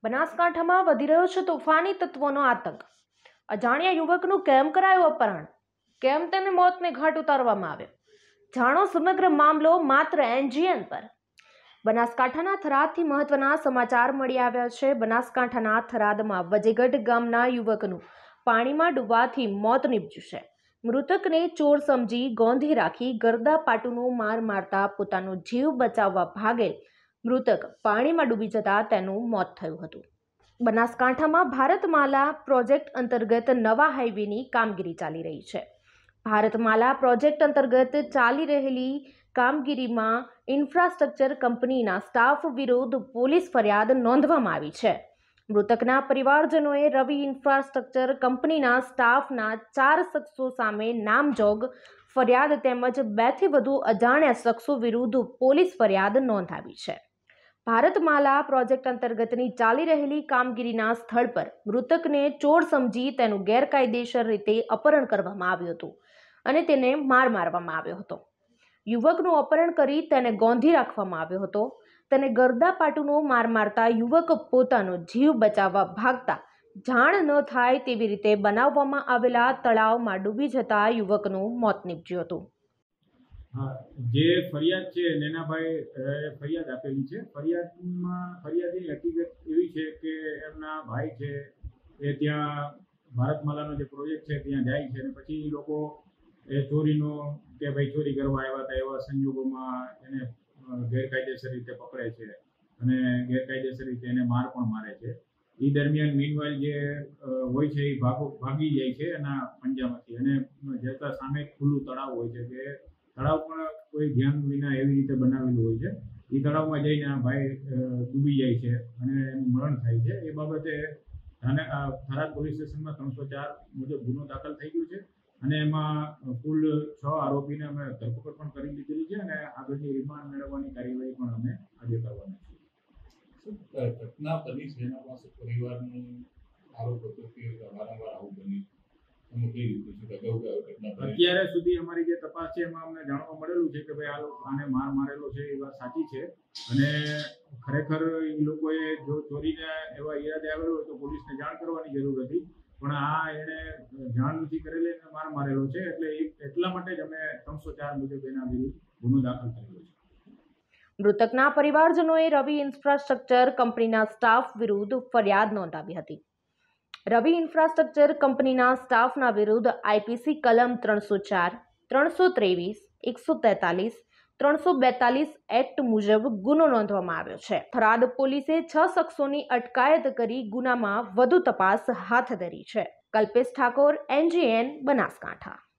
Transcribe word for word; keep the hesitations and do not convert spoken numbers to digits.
બનાસકાંઠામાં વધી રહ્યો છે તોફાની તત્વોનો આતંક। અજાણ્યા યુવકનું કેમ કરાયું અપહરણ? કેમ તેને મોતને ઘાટ ઉતારવામાં આવ્યો? જાણો સમગ્ર મામલો માત્ર એનજીએન પર। બનાસકાંઠાના થરાદથી મહત્વના સમાચાર મળી આવ્યા છે। બનાસકાંઠાના થરાદમાં વજેગઢ ગામના યુવકનું પાણીમાં ડૂબવાથી મોત નીપજ્યું છે। મૃતકને ચોર સમજી ગોંધી રાખી ગરદા પાટુનો માર મારતા પોતાનો જીવ બચાવવા ભાગેલ મૃતક પાણીમાં ડૂબી જતા તેનું મોત થયું હતું। બનાસકાંઠામાં ભારતમાલા પ્રોજેક્ટ અંતર્ગત નવા હાઈવેની કામગીરી ચાલી રહી છે। ભારતમાલા પ્રોજેક્ટ અંતર્ગત ચાલી રહેલી કામગીરીમાં ઇન્ફ્રાસ્ટ્રક્ચર કંપનીના સ્ટાફ વિરુદ્ધ પોલીસ ફરિયાદ નોંધવામાં આવી છે। મૃતકના પરિવારજનોએ રવિ ઇન્ફ્રાસ્ટ્રક્ચર કંપનીના સ્ટાફના ચાર શખ્સો સામે નામજોગ ફરિયાદ તેમજ બેથી વધુ અજાણ્યા શખ્સો વિરુદ્ધ પોલીસ ફરિયાદ નોંધાવી છે। ભારતમાલા પ્રોજેક્ટ અંતર્ગતની ચાલી રહેલી કામગીરીના સ્થળ પર મૃતકને ચોર સમજી તેનું ગેરકાયદેસર રીતે અપહરણ કરવામાં આવ્યું હતું અને તેને માર મારવામાં આવ્યો હતો। યુવકનું અપહરણ કરી તેને ગોંધી રાખવામાં આવ્યો હતો। તેને ગરદા પાટુનો માર મારતા યુવક પોતાનો જીવ બચાવવા ભાગતા જાણ ન થાય તેવી રીતે બનાવવામાં આવેલા તળાવમાં ડૂબી જતા યુવકનું મોત નીપજ્યું હતું। હા, જે ફરિયાદ છે નેનાભાઈ ફરિયાદ આપેલી છે। ફરિયાદમાં ફરિયાદની હકીકત એવી છે કે એમના ભાઈ છે એ ત્યાં ભારતમાલાનો જે પ્રોજેક્ટ છે ત્યાં જાય છે અને પછી એ લોકો એ ચોરીનો કે ભાઈ ચોરી કરવા આવ્યા હતા એવા સંજોગોમાં એને ગેરકાયદેસર રીતે પકડે છે અને ગેરકાયદેસર રીતે એને માર પણ મારે છે। એ દરમિયાન મીનવાઇલ જે હોય છે એ ભાગો ભાગી જાય છે એના પંજામાંથી અને જતા સામે ખુલ્લું તળાવ હોય છે કે તળાવ પણ કોઈ ધ્યાન વિના એવી રીતે બનાવેલું હોય છે। એ તળાવમાં જઈને આ ભાઈ ડૂબી જાય છે અને એનું મરણ થાય છે। એ બાબતે થરાદ પોલીસ સ્ટેશનમાં ત્રણસો ચાર મુજબ ગુનો દાખલ થઈ ગયો છે અને એમાં કુલ છ આરોપીને અમે ધરપકડ પણ કરી લીધેલી છે અને આગળની રિમાન્ડ મેળવવાની કાર્યવાહી પણ અમે આજે કરવાની છે। ઘટના બની છે એના પાસે પરિવારનો આરોપ હતો કે વારંવાર આવું બની અત્યારે સુધી અમારી જે તપાસ છે એમાં અમને જાણવા મળેલું છે કે ભાઈ આ લોકો આને માર મારેલો છે એ વાત સાચી છે અને ખરેખર એ લોકોએ જો ચોરીને એવા ઈરાદે આવેલો હોય તો પોલીસને જાણ કરવાની જરૂર હતી પણ આ એને જાણ નથી કરેલી અને માર મારેલો છે એટલે એટલા માટે જ અમે ત્રણસો ચાર મુજબ એના વિરુદ્ધ ગુનો દાખલ કરેલો છે। મૃતકના પરિવારજનોએ રવિ ઇન્ફ્રાસ્ટ્રક્ચર કંપનીના સ્ટાફ વિરુદ્ધ ફરિયાદ નોંધાવી હતી। રવિ ઇન્ફ્રાસ્ટ્રક્ચર કંપનીના સ્ટાફના વિરુદ્ધ આઈપીસી કલમ ત્રણસો ચાર, ત્રણસો ત્રેવીસ, એકસો તેતાલીસ, ત્રણસો બેતાલીસ એક્ટ મુજબ ગુનો નોંધવામાં આવ્યો છે। થરાદ પોલીસે છ શખ્સોની અટકાયત કરી ગુનામાં વધુ તપાસ હાથ ધરી છે। કલ્પેશ ઠાકોર, એનજીએન, બનાસકાંઠા।